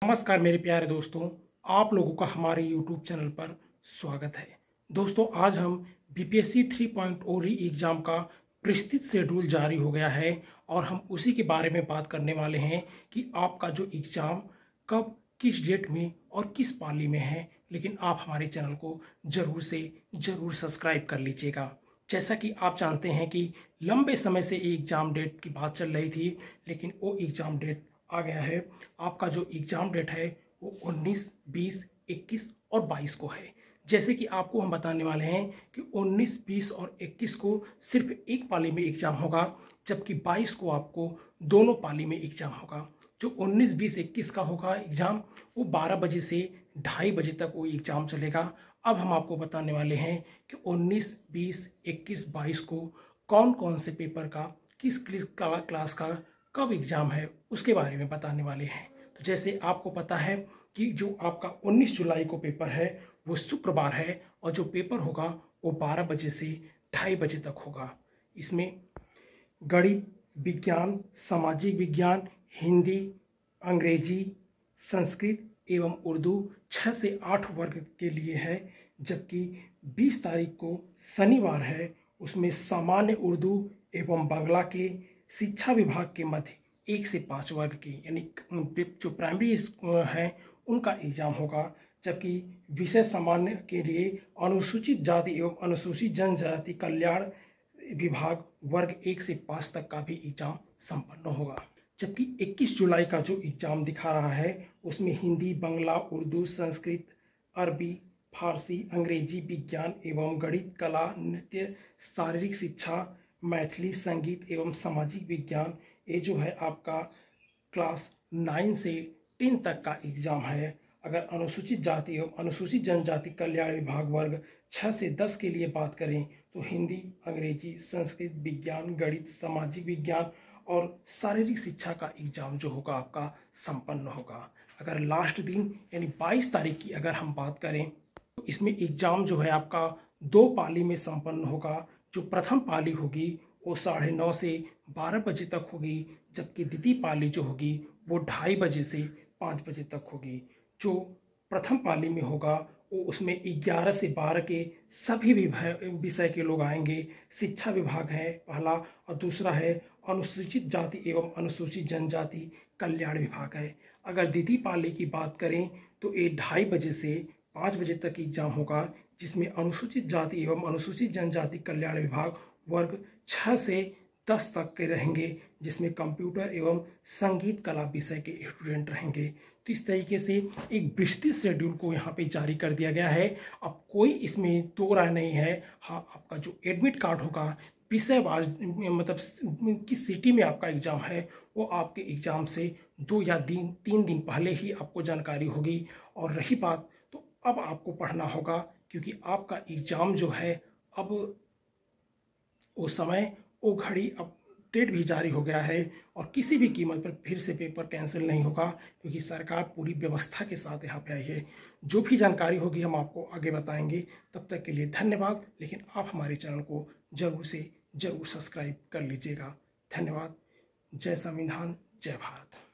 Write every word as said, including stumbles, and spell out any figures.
नमस्कार मेरे प्यारे दोस्तों, आप लोगों का हमारे यूट्यूब चैनल पर स्वागत है। दोस्तों, आज हम बीपीएससी थ्री पॉइंट ओ री एग्ज़ाम का विस्तृत शेड्यूल जारी हो गया है और हम उसी के बारे में बात करने वाले हैं कि आपका जो एग्ज़ाम कब, किस डेट में और किस पाली में है। लेकिन आप हमारे चैनल को ज़रूर से ज़रूर सब्सक्राइब कर लीजिएगा। जैसा कि आप जानते हैं कि लंबे समय से एग्ज़ाम डेट की बात चल रही थी, लेकिन वो एग्ज़ाम डेट आ गया है। आपका जो एग्ज़ाम डेट है वो उन्नीस, बीस, इक्कीस और बाईस को है। जैसे कि आपको हम बताने वाले हैं कि उन्नीस, बीस और इक्कीस को सिर्फ एक पाली में एग्ज़ाम होगा, जबकि बाईस को आपको दोनों पाली में एग्ज़ाम होगा। जो उन्नीस, बीस, इक्कीस का होगा एग्ज़ाम, वो बारह बजे से ढाई बजे तक वो एग्ज़ाम चलेगा। अब हम आपको बताने वाले हैं कि उन्नीस, बीस, इक्कीस, बाईस को कौन कौन से पेपर का, किस क्लास का कब एग्ज़ाम है, उसके बारे में बताने वाले हैं। तो जैसे आपको पता है कि जो आपका उन्नीस जुलाई को पेपर है वो शुक्रवार है और जो पेपर होगा वो बारह बजे से ढाई बजे तक होगा। इसमें गणित, विज्ञान, सामाजिक विज्ञान, हिंदी, अंग्रेजी, संस्कृत एवं उर्दू छः से आठ वर्ग के लिए है। जबकि बीस तारीख को शनिवार है, उसमें सामान्य उर्दू एवं बांग्ला के शिक्षा विभाग के मध्य एक से पाँच वर्ग की, यानी जो प्राइमरी है उनका एग्ज़ाम होगा। जबकि विषय सामान्य के लिए अनुसूचित जाति एवं अनुसूचित जनजाति कल्याण विभाग वर्ग एक से पाँच तक का भी एग्ज़ाम संपन्न होगा। जबकि इक्कीस जुलाई का जो एग्ज़ाम दिखा रहा है उसमें हिंदी, बांग्ला, उर्दू, संस्कृत, अरबी, फारसी, अंग्रेजी, विज्ञान एवं गणित, कला, नृत्य, शारीरिक शिक्षा, मैथिली, संगीत एवं सामाजिक विज्ञान, ये जो है आपका क्लास नाइन से टेन तक का एग्ज़ाम है। अगर अनुसूचित जाति एवं अनुसूचित जनजाति कल्याण विभाग वर्ग छः से दस के लिए बात करें तो हिंदी, अंग्रेजी, संस्कृत, विज्ञान, गणित, सामाजिक विज्ञान और शारीरिक शिक्षा का एग्ज़ाम जो होगा आपका संपन्न होगा। अगर लास्ट दिन यानी बाईस तारीख की अगर हम बात करें तो इसमें एग्ज़ाम जो है आपका दो पाली में संपन्न होगा। जो प्रथम पाली होगी वो साढ़े नौ से बारह बजे तक होगी, जबकि द्वितीय पाली जो होगी वो ढाई बजे से पाँच बजे तक होगी। जो प्रथम पाली में होगा वो उसमें ग्यारह से बारह के सभी विषय के लोग आएंगे। शिक्षा विभाग है पहला और दूसरा है अनुसूचित जाति एवं अनुसूचित जनजाति कल्याण विभाग है। अगर द्वितीय पाली की बात करें तो ये ढाई बजे से पाँच बजे तक एग्ज़ाम होगा, जिसमें अनुसूचित जाति एवं अनुसूचित जनजाति कल्याण विभाग वर्ग छः से दस तक के रहेंगे, जिसमें कंप्यूटर एवं संगीत कला विषय के स्टूडेंट रहेंगे। तो इस तरीके से एक विस्तृत शेड्यूल को यहाँ पे जारी कर दिया गया है। अब कोई इसमें दो राय नहीं है। हाँ, आपका जो एडमिट कार्ड होगा विषय वार, मतलब किस सिटी में आपका एग्ज़ाम है, वो आपके एग्ज़ाम से दो या दिन तीन दिन पहले ही आपको जानकारी होगी। और रही बात, तो अब आपको पढ़ना होगा क्योंकि आपका एग्ज़ाम जो है अब वो समय, वो घड़ी, अब डेट भी जारी हो गया है और किसी भी कीमत पर फिर से पेपर कैंसिल नहीं होगा, क्योंकि सरकार पूरी व्यवस्था के साथ यहाँ पे आई है। जो भी जानकारी होगी हम आपको आगे बताएंगे। तब तक के लिए धन्यवाद। लेकिन आप हमारे चैनल को जरूर से जरूर सब्सक्राइब कर लीजिएगा। धन्यवाद। जय संविधान, जय भारत।